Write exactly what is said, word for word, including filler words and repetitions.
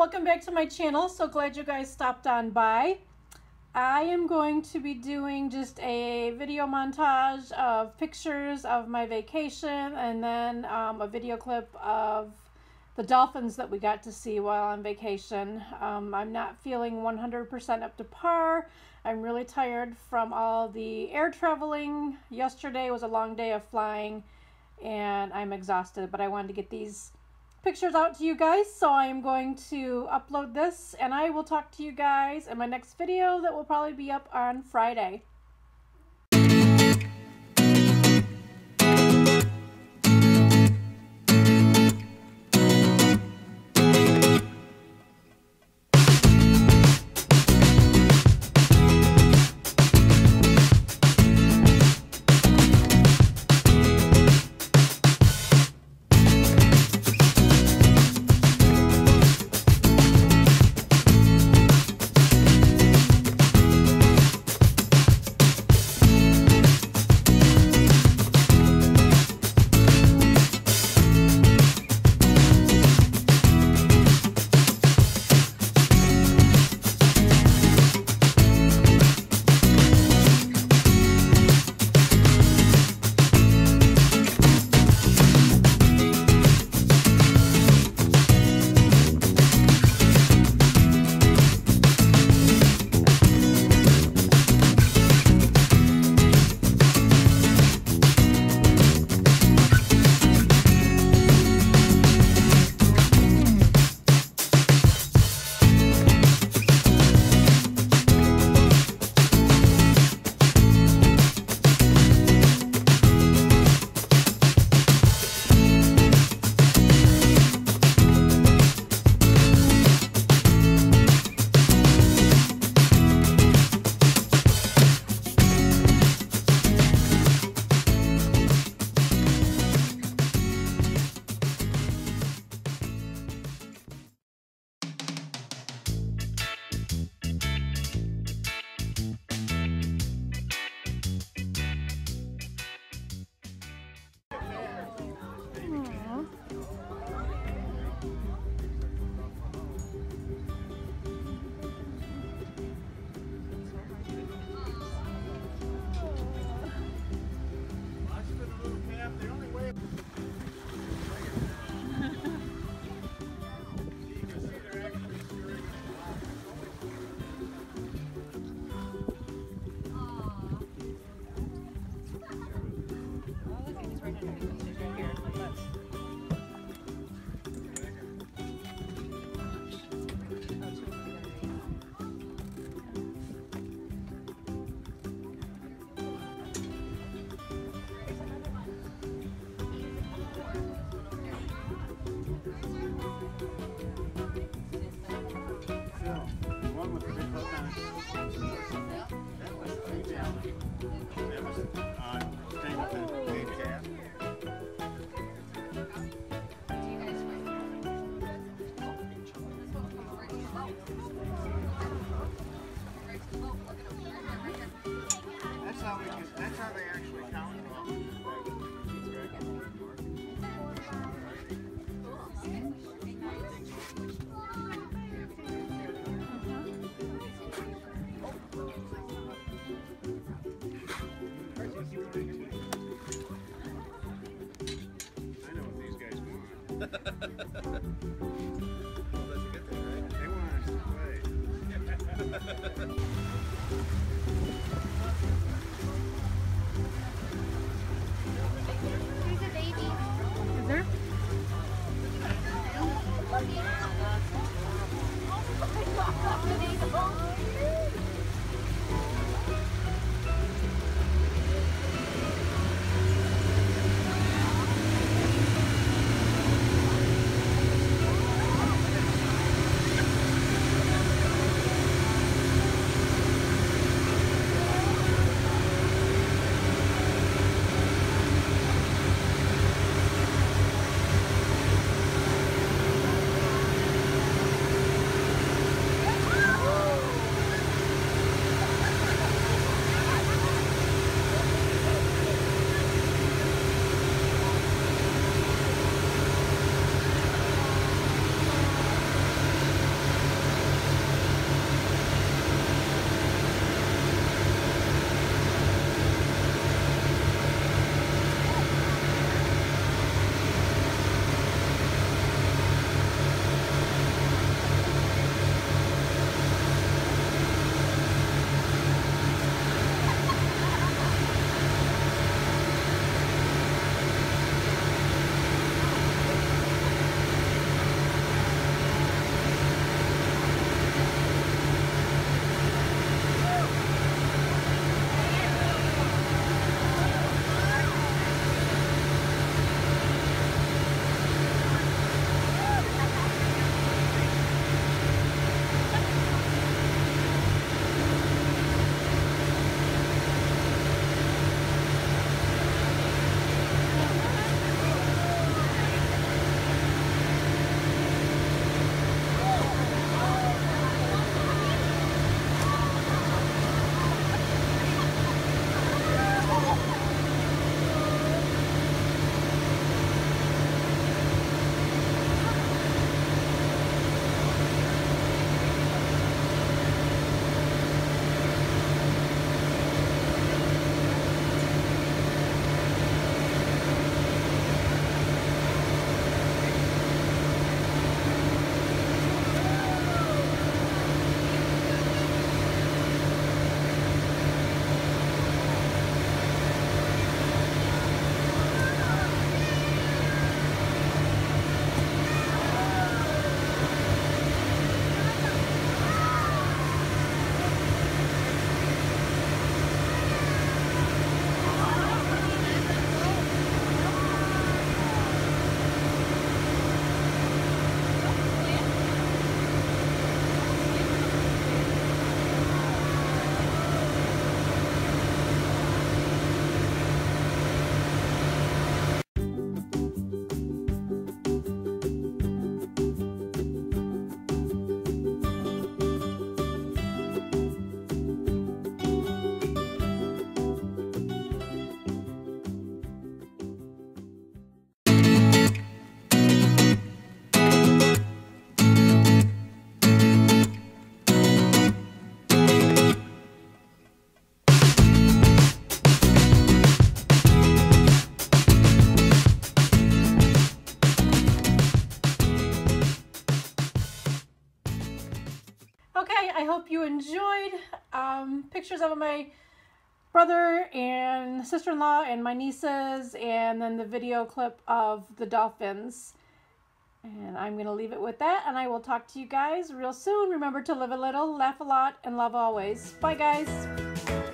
welcome back to my channel. So glad you guys stopped on by. I am going to be doing just a video montage of pictures of my vacation and then um, a video clip of the dolphins that we got to see while on vacation. Um, I'm not feeling one hundred percent up to par. I'm really tired from all the air traveling. Yesterday was a long day of flying and I'm exhausted, but I wanted to get these pictures out to you guys, so I am going to upload this and I will talk to you guys in my next video that will probably be up on Friday. That's how they actually count it all. I know what these guys want. That's a good thing, right? They want us to play. I hope you enjoyed um, pictures of my brother and sister-in-law and my nieces, and then the video clip of the dolphins. And I'm going to leave it with that, and I will talk to you guys real soon. Remember to live a little, laugh a lot, and love always. Bye, guys.